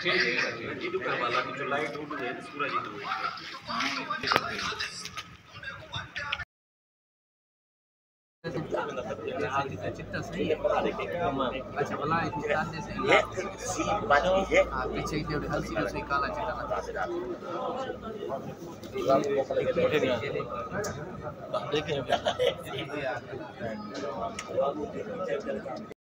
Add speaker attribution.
Speaker 1: itu kepala dicolai dulu ya surah itu.
Speaker 2: चिट्टा सही है अच्छा भला डालने से पीछे की थोड़ी हल्की सी काला चिट्टा